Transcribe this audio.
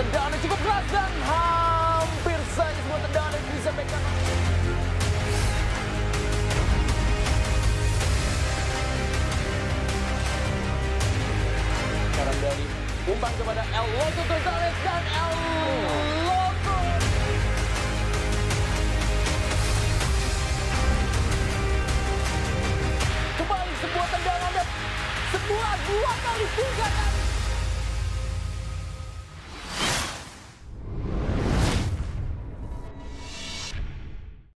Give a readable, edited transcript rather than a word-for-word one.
tendangan yang cukup keras dan hampir saja sebuah tendangan yang disampaikan. Sekarang dari umpan kepada El Loco Gonzalez dan El Loco. Kembali sebuah tendangan dan sebuah 2 kali 3 kali.